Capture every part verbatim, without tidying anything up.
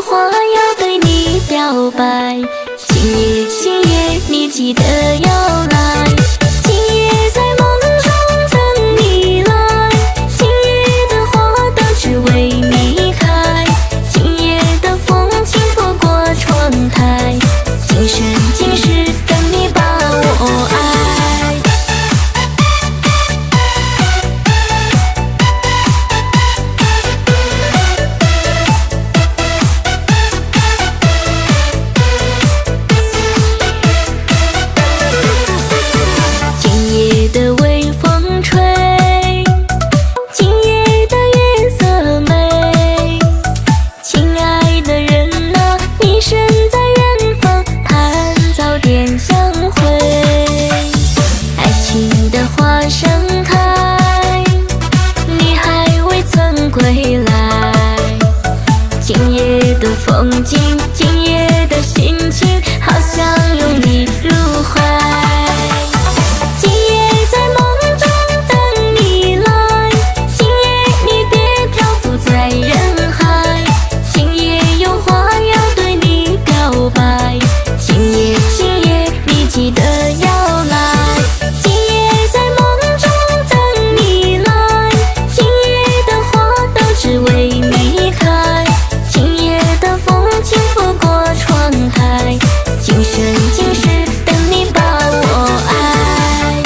话要对你表白。今夜，今夜，你记得要来。今夜在梦中等你来，今夜的花都只为你开。今夜的风轻拂过窗台，今生今世等你把我爱。今夜的微风吹，今夜的月色美。亲爱的人啊，你身在远方，盼早点相会。爱情的花盛开，你还未曾归来。今夜的风景，今夜的心情，好想拥你入怀。今夜在梦中等你来，今夜你别漂浮在人海。今夜有话要对你表白，今夜，今夜，你记得要来。今夜在梦中等你来，今夜的花都只为你开。今夜的风轻拂过窗台，今生今世等你把我爱。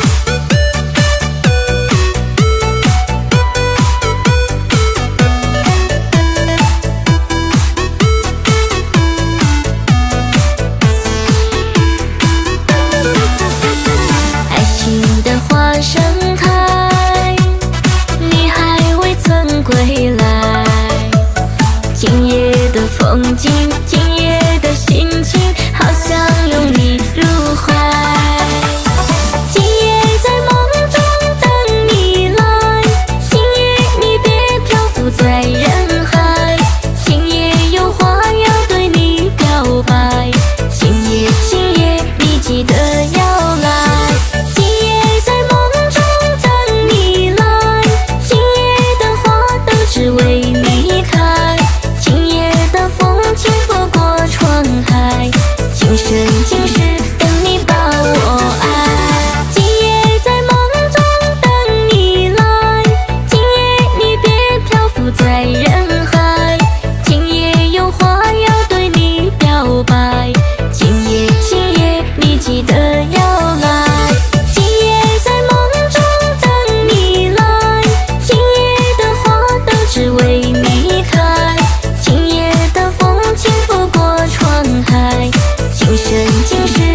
爱情的花盛开，你还未曾归来。今夜的风景，今夜的心情，好想拥你入怀。今夜在梦中等你来，今夜你别漂浮在人海。今夜有话要对你表白，今夜，今夜，你记得要来。今夜在梦中等你来，今夜的花都只为你开。今夜的风轻拂过窗台，今生今世等你把我爱。今夜在梦中等你来，今夜你别漂浮在人海。今夜有话要对你表白，今夜，今夜，你记得要来。今夜在梦中等你来，今夜的花都只为你开。今夜的风轻拂过窗台，今生今世